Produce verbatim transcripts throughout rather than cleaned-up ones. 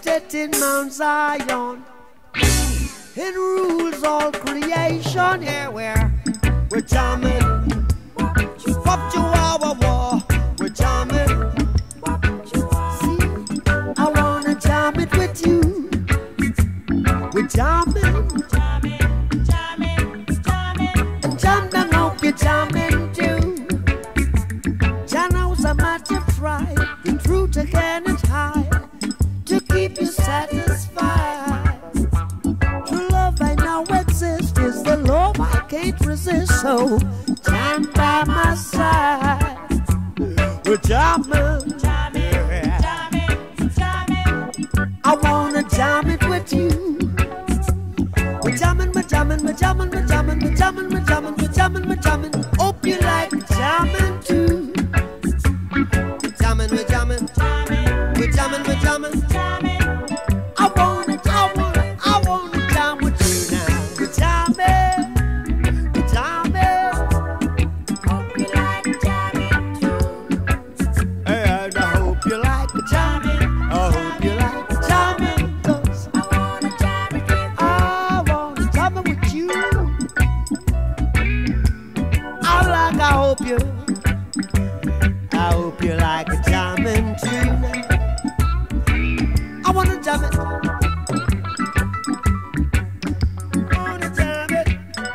set in Mount Zion. It rules all creation. Yeah, we're, we're jamming. Wop chihuahua war. We're jamming. See, I wanna jam it with you. We're jamming. Jamming, jamming, jamming. And jam down, hope you're jamming too. Janos, I might have tried. The truth again is high. To keep you satisfied. True love I know exists. Is the love I can't resist. So jam by my side. We're jamming. Jamming, jamming, jamming. I wanna jam it with you. We're jamming, we're jamming, we're jamming, we're jamming, we're jamming, we're jamming, we're jamming, we're jamming. Hope you like jamming too. We're jamming, we're jamming, we're jamming, we're jamming. I wanna, I wanna, I wanna jam with you now. We're jamming, we're jamming. Hope you like jamming too. And I hope you like the jamming. I hope you like the jamming. 'Cause I wanna jam it with you. I wanna jam it with you. I like, I hope you, I hope you like the jamming too now. I wanna jam it. I wanna jam it.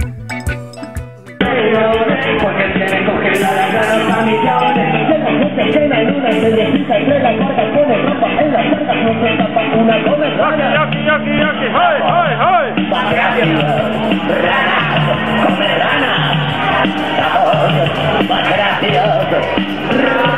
Porque tiene congeladas las ambiciones. Llega gente llena en una y se desliza entre las marcas. Pone ropa en las marcas, no se tapa una comezona. Yaki, yaki, yaki, hey, hey, hey. Más ranas, come ranas. Más gracioso.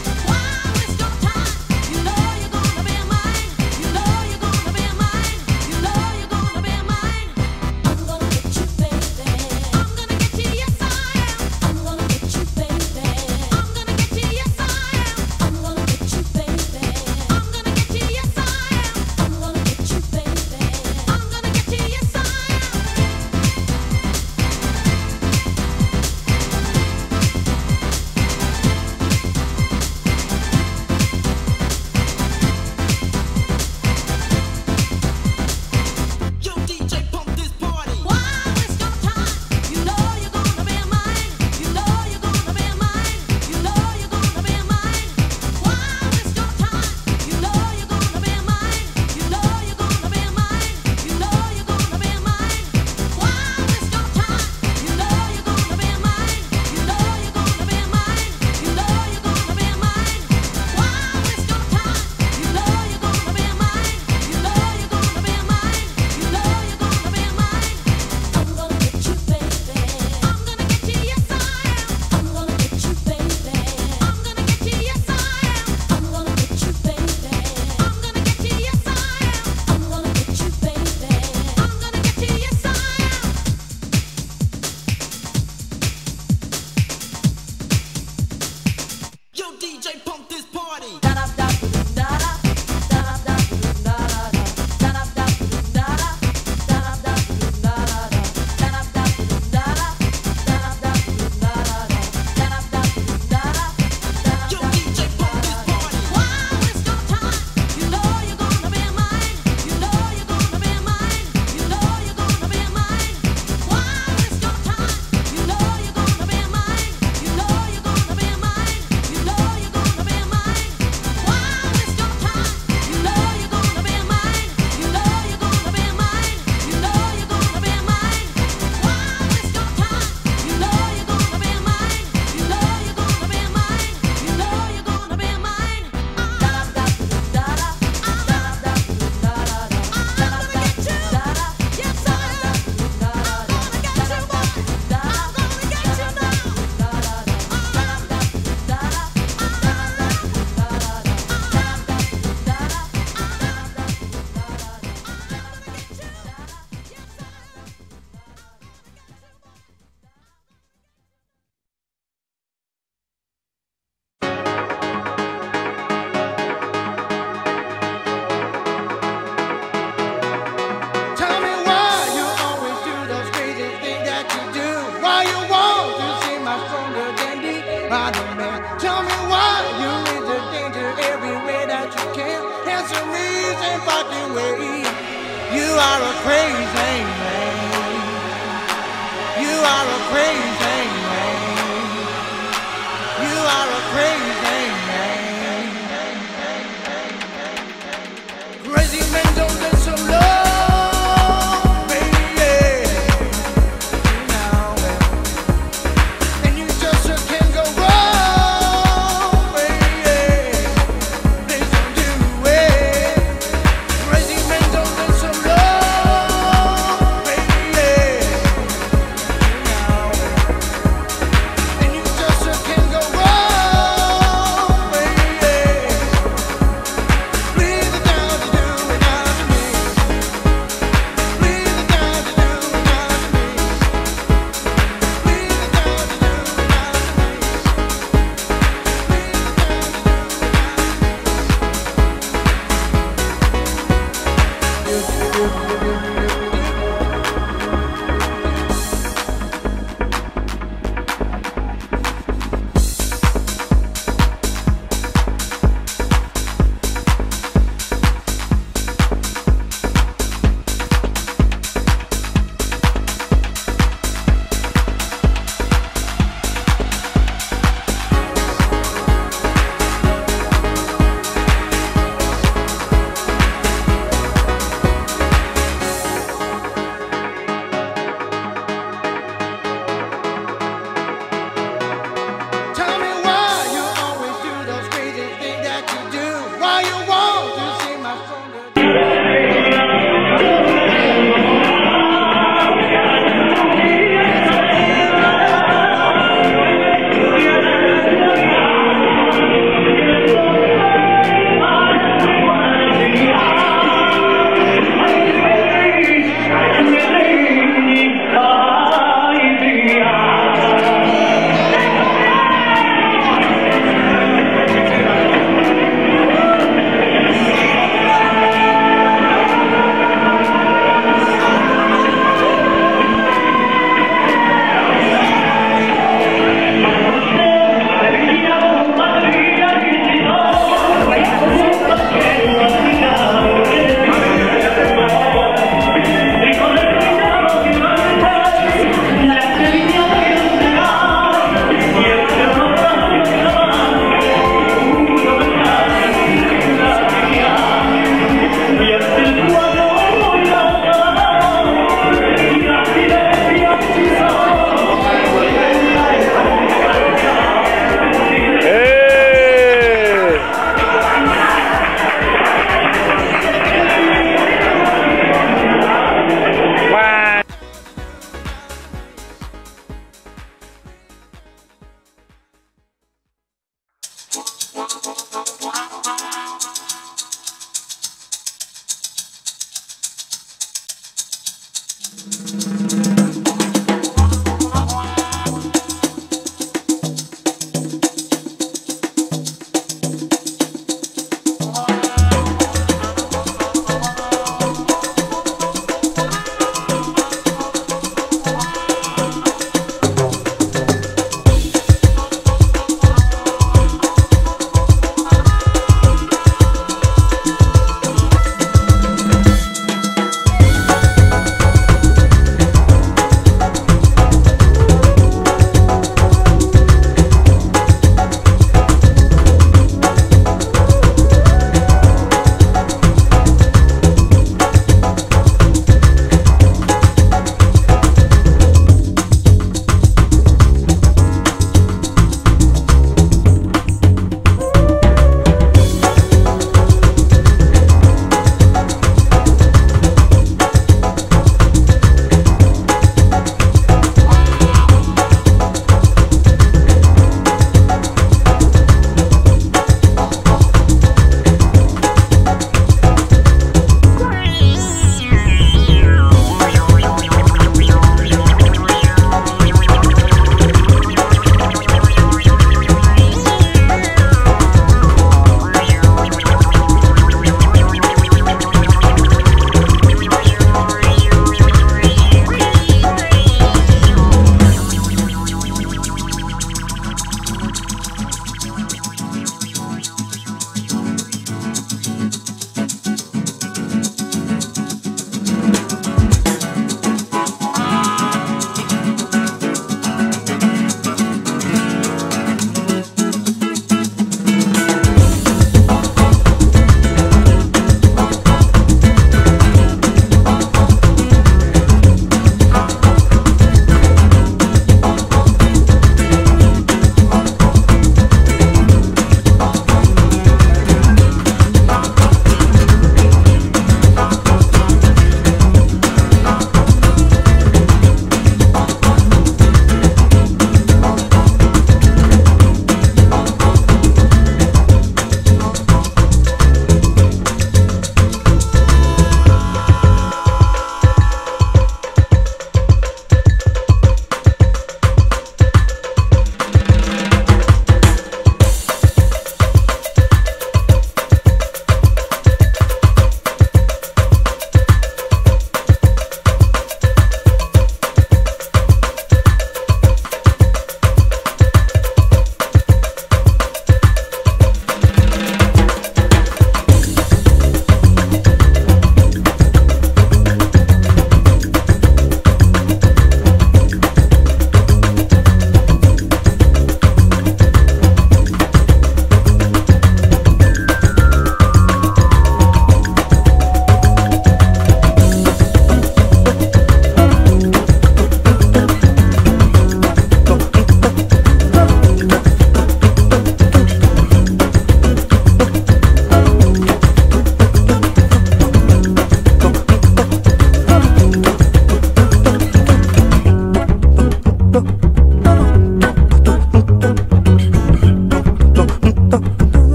just a reason fucking way. You are a crazy man. You are a crazy man. You are a crazy man. Crazy men don't get so low, baby. You know, and you just can't go wrong, baby. Please don't do it. Crazy men don't get so low, baby. You know.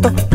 to